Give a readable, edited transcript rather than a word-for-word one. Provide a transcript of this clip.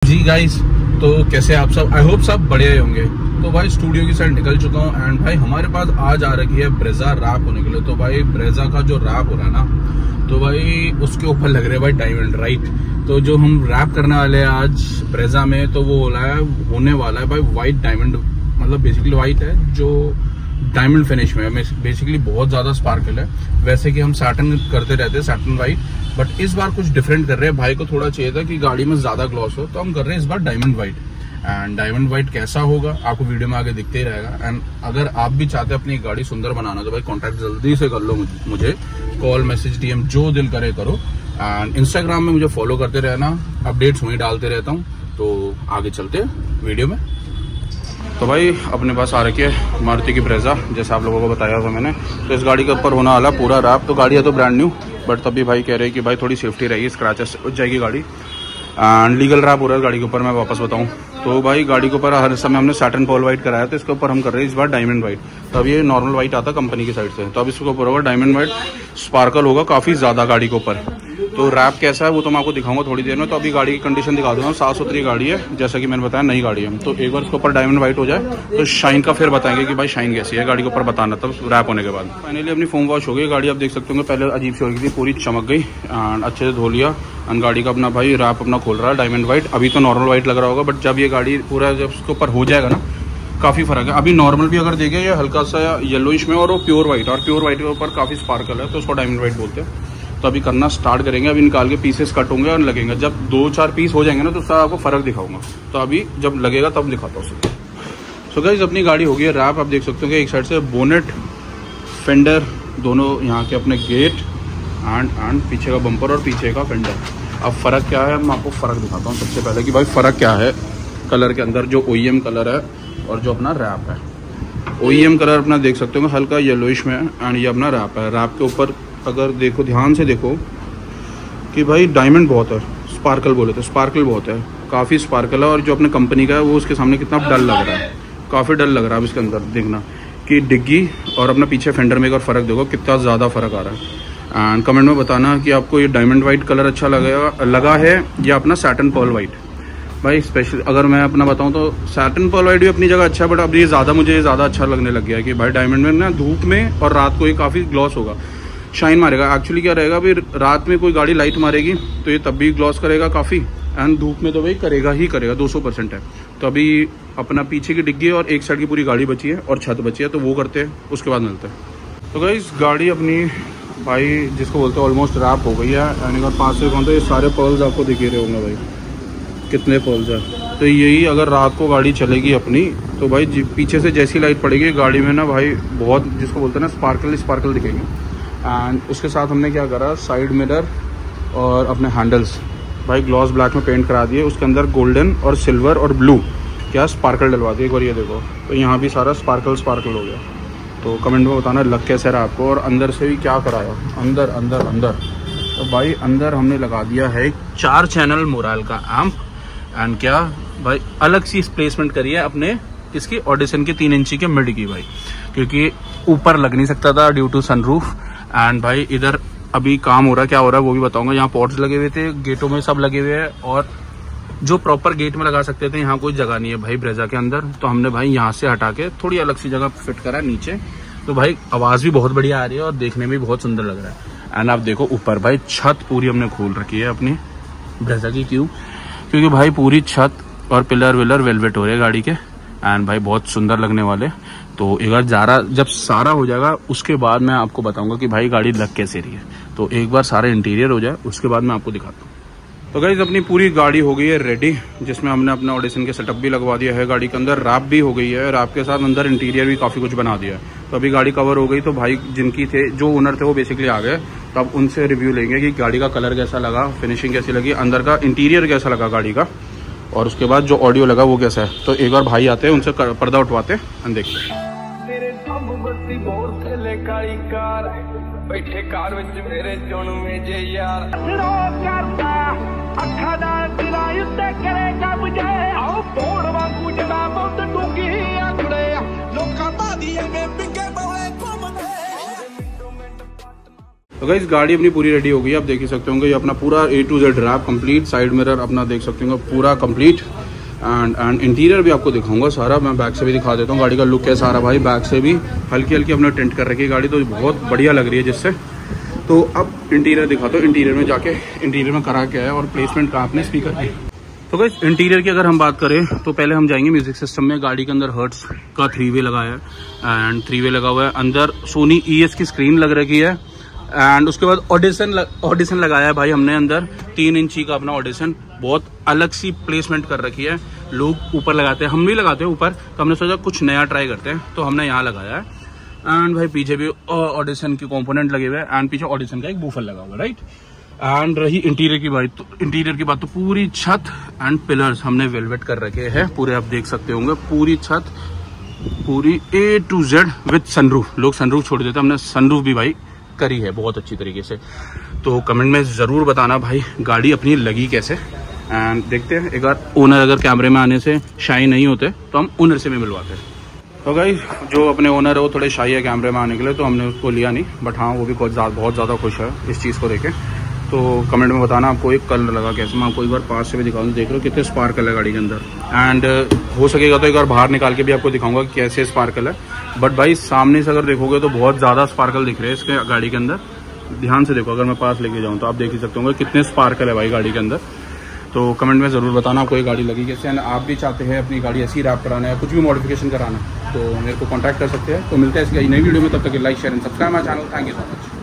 जी guys, तो कैसे आप सब? आई होप सब बढ़िया ही होंगे। तो भाई स्टूडियो की साइड निकल चुका हूँ एंड भाई हमारे पास आज आ रखी है ब्रेजा रैप होने के लिए। तो भाई ब्रेजा का जो रैप हो रहा है ना, तो भाई उसके ऊपर लग रहे हैं भाई डायमंड, राइट। तो जो हम रैप करने वाले हैं आज ब्रेजा में, तो वो होने वाला है भाई व्हाइट डायमंड, मतलब बेसिकली व्हाइट है जो डायमंड फिनिश में है। बेसिकली बहुत ज्यादा स्पार्कल है। वैसे कि हम सैटन करते रहते हैं, सैटन व्हाइट, बट इस बार कुछ डिफरेंट कर रहे हैं। भाई को थोड़ा चाहिए था कि गाड़ी में ज्यादा ग्लॉस हो, तो हम कर रहे हैं इस बार diamond white. And diamond white कैसा होगा आपको वीडियो में आगे दिखते ही रहेगा। एंड अगर आप भी चाहते हैं अपनी गाड़ी सुंदर बनाना, तो भाई कॉन्टैक्ट जल्दी से कर लो मुझे, कॉल मैसेज डीएम जो दिल करे करो। एंड इंस्टाग्राम में मुझे फॉलो करते रहना, अपडेट्स वहीं डालते रहता हूँ। तो आगे चलते हैं वीडियो में। तो भाई अपने पास आ रखी है मारुति की ब्रेजा, जैसे आप लोगों को बताया था मैंने। तो इस गाड़ी के ऊपर होना वाला पूरा रैप। तो गाड़ी है तो ब्रांड न्यू, बट तभी भाई कह रहे हैं कि भाई थोड़ी सेफ्टी रहेगी, स्क्रैचेस हो जाएगी गाड़ी। एंड लीगल रैप हो रहा है गाड़ी के ऊपर, मैं वापस बताऊं तो भाई गाड़ी के ऊपर हर समय हमने सैटन पॉल व्हाइट कराया, तो इसके ऊपर हम कर रहे हैं इस बार डायमंड व्हाइट। तो अब ये नॉर्मल व्हाइट आता कंपनी की साइड से, तो अब इसके ऊपर होगा डायमंड व्हाइट, स्पार्कल होगा काफी ज्यादा गाड़ी के ऊपर। तो रैप कैसा है वो तो मैं आपको दिखाऊंगा थोड़ी देर में। तो अभी गाड़ी की कंडीशन दिखा दूंगा। साफ सुथरी गाड़ी है, जैसा कि मैंने बताया नई गाड़ी है। तो एक बार इसके ऊपर डायमंड व्हाइट हो जाए तो शाइन का फिर बताएंगे कि भाई शाइन कैसी है गाड़ी के ऊपर, बताना तब रैप होने के बाद। फाइनली अपनी फोम वॉश हो गई गाड़ी, आप देख सकते होंगे। पहले अजीब सी हो गई थी, पूरी चमक गई एंड अच्छे से धो लिया। एंड गाड़ी का अपना भाई रैप अपना खोल रहा है डायमंड व्हाइट। अभी तो नॉर्मल व्हाइट लग रहा होगा, बट जब ये गाड़ी पूरा जब उसके ऊपर हो जाएगा ना, काफी फर्क है। अभी नॉर्मल भी अगर देखें ये हल्का सा येलोइश में, और वो प्योर व्हाइट, और प्योर व्हाइट के ऊपर काफी स्पार्कल है, तो उसको डायमंड व्हाइट बोलते हैं। तो अभी करना स्टार्ट करेंगे। अभी निकाल के पीसेस कट होंगे और लगेंगे। जब 2-4 पीस हो जाएंगे ना, तो उसका आपको फर्क दिखाऊंगा। तो अभी जब लगेगा तब दिखाता हूँ। सो गाइस अपनी गाड़ी हो गई है रैप। आप देख सकते हो कि एक साइड से बोनेट, फेंडर, दोनों यहाँ के अपने गेट एंड पीछे का बम्पर और पीछे का फेंडर। अब फ़र्क क्या है मैं आपको फ़र्क दिखाता हूँ सबसे पहले कि भाई फ़र्क क्या है कलर के अंदर। जो OEM कलर है और जो अपना रैप है। OEM कलर अपना देख सकते हो हल्का येलोइश में है, एंड ये अपना रैप है। रैप के ऊपर अगर देखो, ध्यान से देखो कि भाई डायमंड बहुत है, स्पार्कल बोले तो स्पार्कल बहुत है, काफ़ी स्पार्कल है। और जो अपने कंपनी का है वो उसके सामने कितना डल लग रहा है, काफ़ी डल लग रहा है। अब इसके अंदर देखना कि डिग्गी और अपना पीछे फेंडर में एक और फ़र्क देखो कितना ज़्यादा फ़र्क आ रहा है। एंड कमेंट में बताना कि आपको ये डायमंड वाइट कलर अच्छा लगा है या अपना सैटन पर्ल वाइट। भाई स्पेशल अगर मैं अपना बताऊं तो सैटन पर्ल वाइट भी अपनी जगह अच्छा है, बट अब ये मुझे ज़्यादा अच्छा लगने लग गया है कि भाई डायमंड में ना धूप में और रात को ये काफ़ी ग्लॉस होगा, शाइन मारेगा। एक्चुअली क्या रहेगा, अभी रात में कोई गाड़ी लाइट मारेगी तो ये तब भी ग्लॉस करेगा काफ़ी, एंड धूप में तो भाई करेगा ही करेगा, 200% है। तो अभी अपना पीछे की डिग्गी और एक साइड की पूरी गाड़ी बची है और छत बची है, तो वो करते हैं, उसके बाद मिलते हैं। तो गाइस गाड़ी अपनी भाई जिसको बोलते हैं ऑलमोस्ट रैप हो गई है। यानी अगर 5 से कौन तो ये सारे पर्ल्स आपको दिखे रहे होंगे भाई, कितने पर्ल्स हैं। तो यही अगर रात को गाड़ी चलेगी अपनी, तो भाई पीछे से जैसी लाइट पड़ेगी गाड़ी में ना भाई बहुत, जिसको बोलते हैं ना स्पार्कल दिखेंगे। एंड उसके साथ हमने क्या करा, साइड मिरर और अपने हैंडल्स भाई ग्लॉस ब्लैक में पेंट करा दिए। उसके अंदर गोल्डन और सिल्वर और ब्लू क्या स्पार्कल डलवा दिए। एक बार ये देखो, तो यहाँ भी सारा स्पार्कल हो गया। तो कमेंट में बताना लग कैसे रहा आपको। और अंदर से भी क्या कराया, अंदर तो भाई अंदर हमने लगा दिया है 4 चैनल मोराल का एम्प। एंड क्या भाई अलग सी प्लेसमेंट करी है अपने इसकी ऑडिशन के 3 इंची के मिड की भाई, क्योंकि ऊपर लग नहीं सकता था ड्यू टू सनरूफ। एंड भाई इधर अभी काम हो रहा है, क्या हो रहा है वो भी बताऊंगा। यहाँ पॉट्स लगे हुए थे, गेटों में सब लगे हुए हैं, और जो प्रॉपर गेट में लगा सकते थे यहाँ कोई जगह नहीं है भाई ब्रेजा के अंदर। तो हमने भाई यहाँ से हटा के थोड़ी अलग सी जगह फिट करा है नीचे। तो भाई आवाज भी बहुत बढ़िया आ रही है और देखने में भी बहुत सुंदर लग रहा है। एंड आप देखो ऊपर भाई छत पूरी हमने खोल रखी है अपनी ब्रेजा की। क्योंकि भाई पूरी छत और पिलर विलर वेलवेट हो रहे हैं गाड़ी के, एंड भाई बहुत सुंदर लगने वाले। तो एक बार जब सारा हो जाएगा उसके बाद मैं आपको बताऊंगा कि भाई गाड़ी लग कैसे रही है। तो एक बार सारा इंटीरियर हो जाए उसके बाद मैं आपको दिखाता हूँ। तो गाइस अपनी पूरी गाड़ी हो गई है रेडी, जिसमें हमने अपना ऑडिशन के सेटअप भी लगवा दिया है। गाड़ी के अंदर रैप भी हो गई है, रैप के साथ अंदर इंटीरियर भी काफ़ी कुछ बना दिया है। तो अभी गाड़ी कवर हो गई। तो भाई जिनकी थे, जो ओनर थे वो बेसिकली आ गए, तो अब उनसे रिव्यू लेंगे कि गाड़ी का कलर कैसा लगा, फिनिशिंग कैसी लगी, अंदर का इंटीरियर कैसा लगा गाड़ी का, और उसके बाद जो ऑडियो लगा वो कैसा है। तो एक बार भाई आते हैं, उनसे पर्दा उठवाते हैं, देखते हैं। बैठे कार विच मेरे चुन में जे यार करता अखा दा दिला उत्ते करेगा मुझे आओ बोड़ वांगू जड़ा बहुत डूंगी आंखड़े लोका बादी में बिके बवे घूमदे। तो गाइस गाड़ी अपनी पूरी रेडी हो गई है, आप देख ही सकते होंगे। ये अपना पूरा A to Z wrap complete, side mirror अपना देख सकते होंगे पूरा कंप्लीट, एंड इंटीरियर भी आपको दिखाऊंगा सारा। मैं बैक से भी दिखा देता हूँ गाड़ी का लुक है सारा भाई। बैक से भी हल्की हल्की अपने टेंट कर रखी है गाड़ी, तो बहुत बढ़िया लग रही है जिससे। तो अब इंटीरियर दिखाता हूँ, इंटीरियर में जाके इंटीरियर में करा क्या है और प्लेसमेंट कहाँ अपने स्पीकर की। तो गाइस इंटीरियर की अगर हम बात करें तो पहले हम जाएंगे म्यूजिक सिस्टम में। गाड़ी के अंदर हर्ट्स का 3-वे लगाया है एंड 3-वे लगा हुआ है। अंदर सोनी ES की स्क्रीन लग रखी है एंड उसके बाद ऑडिशन लगाया है भाई हमने अंदर, 3 इंची का अपना ऑडिशन। बहुत अलग सी प्लेसमेंट कर रखी है। लोग ऊपर लगाते हैं, हम भी लगाते हैं ऊपर, तो हमने सोचा कुछ नया ट्राई करते हैं, तो हमने यहाँ लगाया है। एंड भाई पीछे भी ऑडिशन के कंपोनेंट लगे हुए हैं एंड पीछे ऑडिशन का एक बूफर लगा हुआ है, राइट। एंड रही इंटीरियर की बात, तो पूरी छत एंड पिलर्स हमने वेलवेट कर रखे हैं पूरे, आप देख सकते होंगे। पूरी छत पूरी A to Z with sunroof. लोग सनरूफ छोड़ देते हैं, हमने सनरूफ भी भाई करी है बहुत अच्छी तरीके से। तो कमेंट में ज़रूर बताना भाई गाड़ी अपनी लगी कैसे। एंड देखते हैं एक बार, ओनर अगर कैमरे में आने से शाई नहीं होते तो हम ओनर से भी मिलवाते हैं। तो गाइस जो अपने ओनर है वो थोड़े शाई है कैमरे में आने के लिए, तो हमने उसको लिया नहीं, बट हाँ वो भी बहुत ज़्यादा खुश है इस चीज़ को देखे। तो कमेंट में बताना आपको एक कलर लगा कैसे। मैं आपको एक बार पास से भी दिखाऊंगा, देख रहे हो कितने स्पार्कल है गाड़ी के अंदर। एंड हो सकेगा तो एक बार बाहर निकाल के भी आपको दिखाऊंगा कि कैसे स्पार्कल है। बट भाई सामने से अगर देखोगे तो बहुत ज़्यादा स्पार्कल दिख रहे हैं इसके गाड़ी के अंदर। ध्यान से देखो, अगर मैं पास लेके जाऊँ तो आप देख ही सकते होंगे कितने स्पार्कल है भाई गाड़ी के अंदर। तो कमेंट में ज़रूर बताना आपको ये गाड़ी लगी कैसे। एंड आप भी चाहते हैं अपनी गाड़ी ऐसी रैप कराना है, कुछ भी मॉडिफिकेशन कराना है, तो मेरे को कॉन्टैक्ट कर सकते हैं। तो मिलते हैं इसकी नई वीडियो में, तब तक like share and subscribe my channel. Thank you so much.